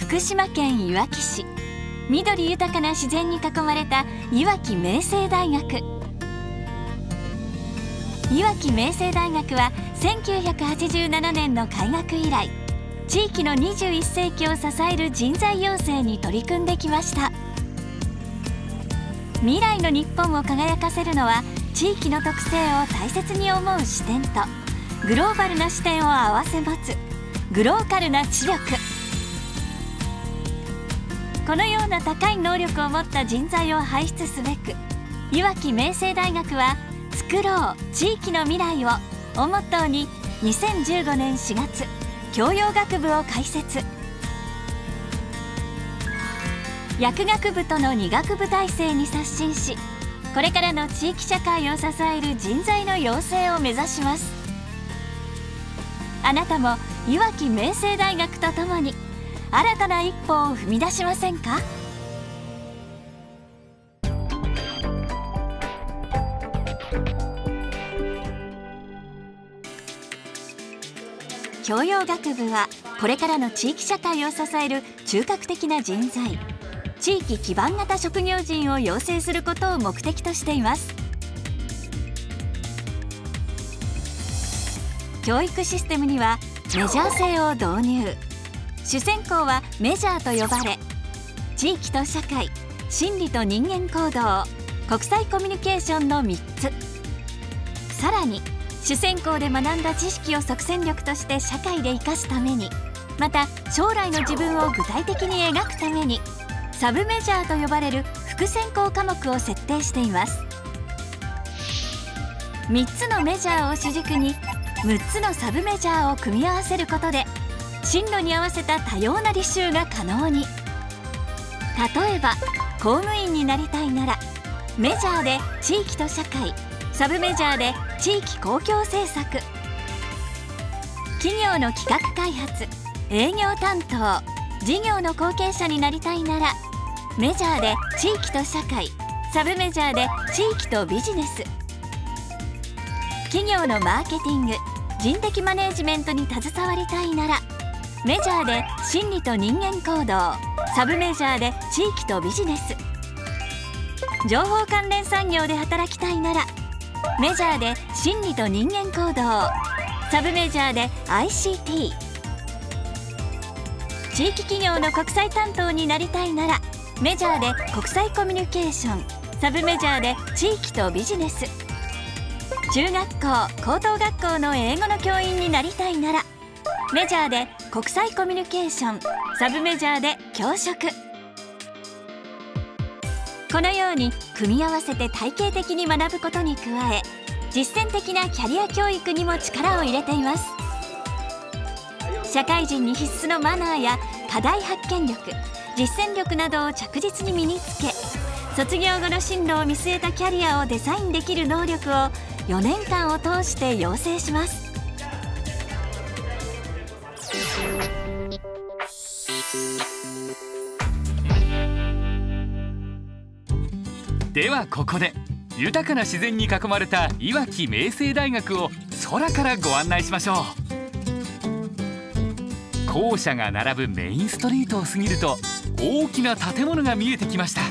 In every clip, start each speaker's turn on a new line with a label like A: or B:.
A: 福島県いわき市、緑豊かな自然に囲まれたいわき明星大学。いわき明星大学は1987年の開学以来、地域の21世紀を支える人材養成に取り組んできました。未来の日本を輝かせるのは、地域の特性を大切に思う視点とグローバルな視点を併せ持つグローカルな知力。このような高い能力を持った人材を輩出すべく、いわき明星大学は作ろう地域の未来ををモットーに2015年4月教養学部を開設。薬学部との2学部体制に刷新し、これからの地域社会を支える人材の養成を目指します。あなたもいわき明星大学とともに新たな一歩を踏み出しませんか？教養学部はこれからの地域社会を支える中核的な人材、地域基盤型職業人を養成することを目的としています。教育システムにはメジャー制を導入。主専攻はメジャーと呼ばれ、地域と社会、心理と人間行動、国際コミュニケーションの3つ。さらに主専攻で学んだ知識を即戦力として社会で生かすために、また将来の自分を具体的に描くためにサブメジャーと呼ばれる副専攻科目を設定しています。3つのメジャーを主軸に6つのサブメジャーを組み合わせることで、進路に合わせた多様な履修が可能に。例えば公務員になりたいなら、メジャーで地域と社会、サブメジャーで地域公共政策。企業の企画開発、営業担当、事業の後継者になりたいなら、メジャーで地域と社会、サブメジャーで地域とビジネス。企業のマーケティング、人的マネージメントに携わりたいなら、メジャーで心理と人間行動、サブメジャーで地域とビジネス。情報関連産業で働きたいなら、メジャーで心理と人間行動、サブメジャーで ICT。 地域企業の国際担当になりたいなら、メジャーで国際コミュニケーション、サブメジャーで地域とビジネス。中学校・高等学校の英語の教員になりたいなら、メジャーで国際コミュニケーション、サブメジャーで教職。このように組み合わせて体系的に学ぶことに加え、実践的なキャリア教育にも力を入れています。社会人に必須のマナーや課題発見力、実践力などを着実に身につけ、卒業後の進路を見据えたキャリアをデザインできる能力を4年間を通して養成します。
B: ではここで豊かな自然に囲まれたいわき明星大学を空からご案内しましょう。校舎が並ぶメインストリートを過ぎると大きな建物が見えてきました。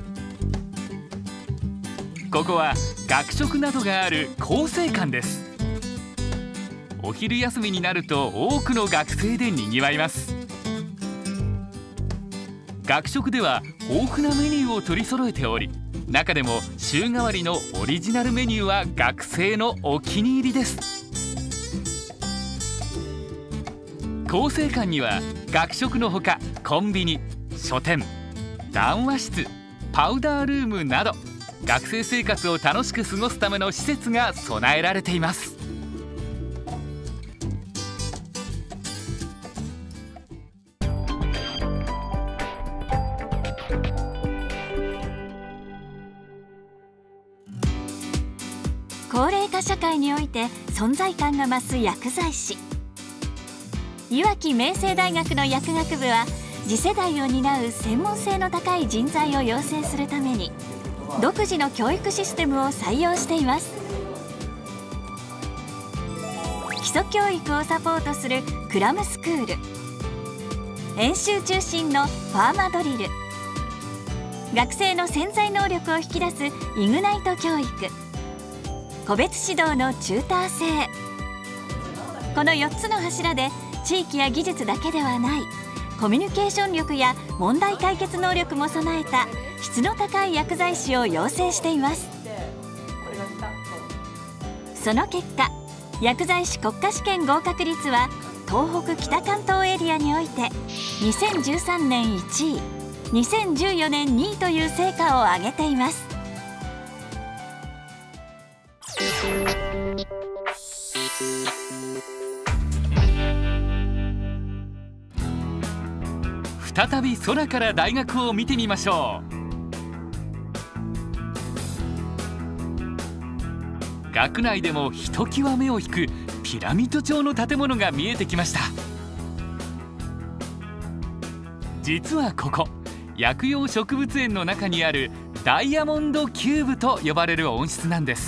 B: ここは学食などがある校生館です。お昼休みになると多くの学生でにぎわいます。学食では豊富なメニューを取り揃えており、中でも週替わりのオリジナルメニューは学生のお気に入りです。校生館には学食のほかコンビニ、書店、談話室、パウダールームなど学生生活を楽しく過ごすための施設が備えられています。
A: 高齢化社会において存在感が増す薬剤師。いわき明星大学の薬学部は次世代を担う専門性の高い人材を養成するために独自の教育システムを採用しています。基礎教育をサポートするクラムスクール、 演習中心のファーマドリル、学生の潜在能力を引き出すイグナイト教育、個別指導のチューター制。この4つの柱で地域や技術だけではないコミュニケーション力や問題解決能力も備えた質の高い薬剤師を養成しています。その結果、薬剤師国家試験合格率は東北北関東エリアにおいて2013年1位、2014年2位という成果を上げています。
B: 再び空から大学を見てみましょう。学内でもひときわ目を引くピラミッド調の建物が見えてきました。実はここ、薬用植物園の中にあるダイヤモンドキューブと呼ばれる温室なんです。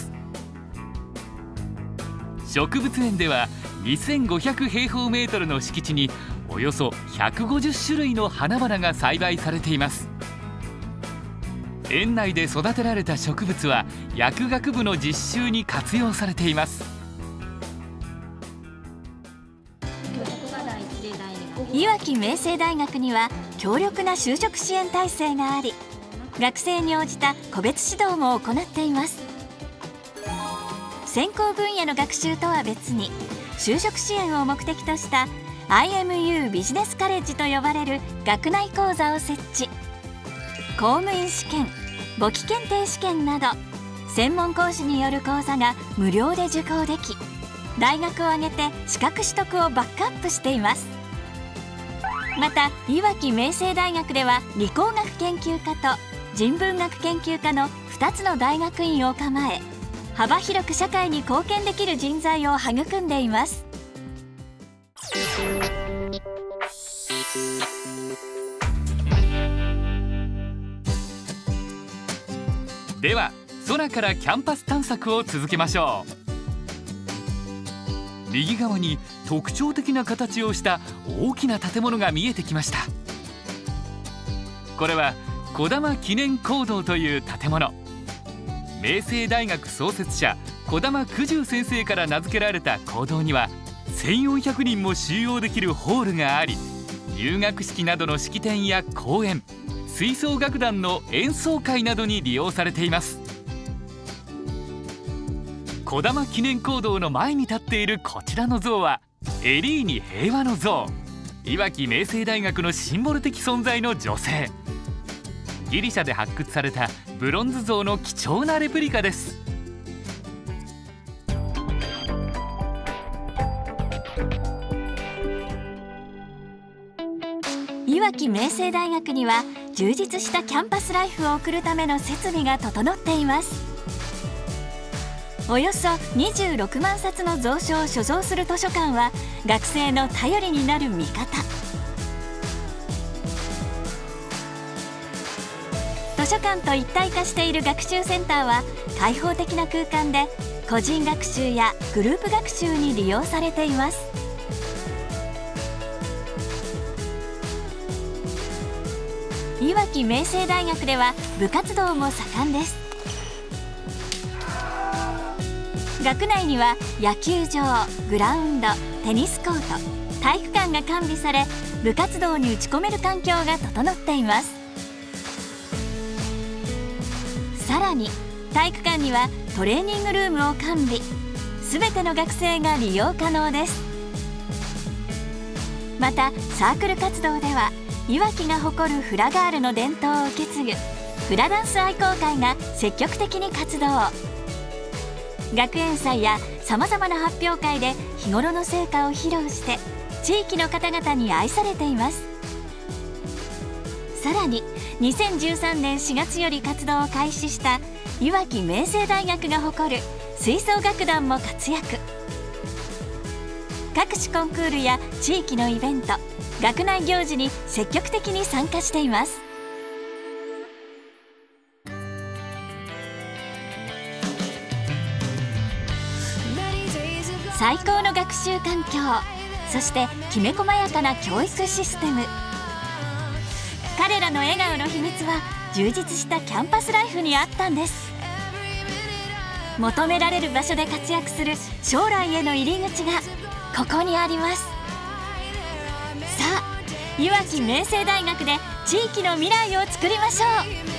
B: 植物園では2500平方メートルの敷地におよそ150種類の花々が栽培されています。園内で育てられた植物は薬学部の実習に活用されています。
A: いわき明星大学には強力な就職支援体制があり、学生に応じた個別指導も行っています。専攻分野の学習とは別に就職支援を目的とした IMU ビジネスカレッジと呼ばれる学内講座を設置。公務員試験、簿記検定試験など専門講師による講座が無料で受講でき、大学を挙げて資格取得をバックアップしています。また、いわき明星大学では理工学研究科と人文学研究科の2つの大学院を構え、幅広く社会に貢献できる人材を育んでいます。
B: では空からキャンパス探索を続けましょう。右側に特徴的な形をした大きな建物が見えてきました。これは児玉記念講堂という建物。明星大学創設者児玉九十先生から名付けられた講堂には1400人も収容できるホールがあり、入学式などの式典や講演、吹奏楽団の演奏会などに利用されています。児玉記念講堂の前に立っているこちらの像はエリーニ平和の像。いわき明星大学のシンボル的存在の女性。ギリシャで発掘されたブロンズ像の貴重なレプリカです。
A: いわき明星大学には充実したキャンパスライフを送るための設備が整っています。およそ26万冊の蔵書を所蔵する図書館は学生の頼りになる味方。図書館と一体化している学習センターは開放的な空間で個人学習やグループ学習に利用されています。いわき明星大学では部活動も盛んです。学内には野球場、グラウンド、テニスコート、体育館が完備され、部活動に打ち込める環境が整っています。さらに体育館にはトレーニングルームを完備。すべての学生が利用可能です。またサークル活動ではいわきが誇るフラガールの伝統を受け継ぐフラダンス愛好会が積極的に活動。学園祭やさまざまな発表会で日頃の成果を披露して地域の方々に愛されています。さらに2013年4月より活動を開始したいわき明星大学が誇る吹奏楽団も活躍。各種コンクールや地域のイベント、学内行事に積極的に参加しています。最高の学習環境、そしてきめ細やかな教育システム、 彼らの笑顔の秘密は充実したキャンパスライフにあったんです。求められる場所で活躍する将来への入り口がここにあります。さあ、いわき明星大学で地域の未来を作りましょう。